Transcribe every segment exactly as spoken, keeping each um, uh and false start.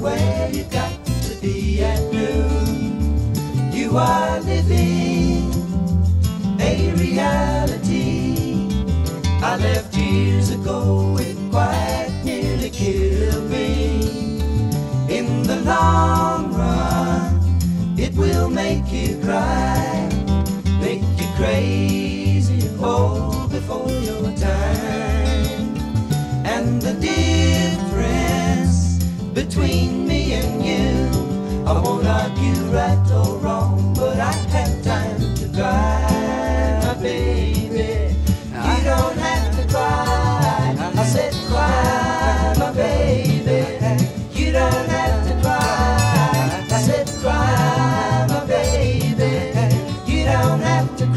where you got to be at noon. You are living a reality I left years ago. It quite nearly killed me. In the long run, it will make you cry, make you crazy, oh, before your time. And the difference between me and you, I won't argue right or wrong, but I have time to cry, my baby. You don't have to cry, I said cry, my baby. You don't have to cry, I said cry, my baby. You don't have to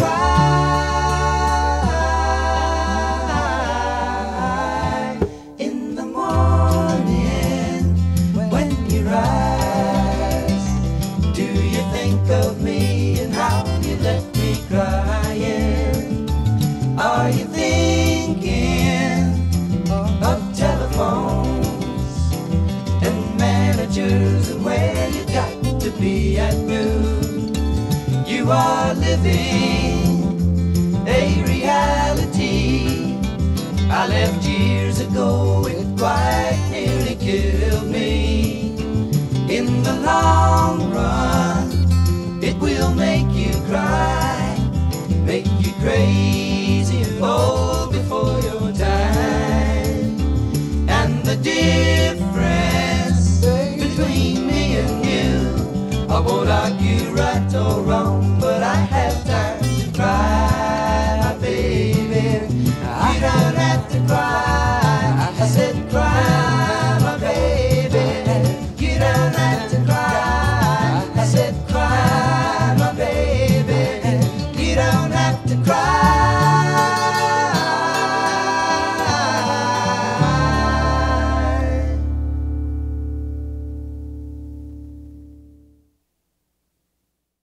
cry. In the morning when you rise, do you think of me and how you left me crying? Are you thinking of telephones and managers and where you got to be at noon? You are living a reality I left years ago. It quite nearly killed me. In the long run, it will make you cry, make you crazy, oh, before your time. And the difference between me and you, I won't argue right or wrong, but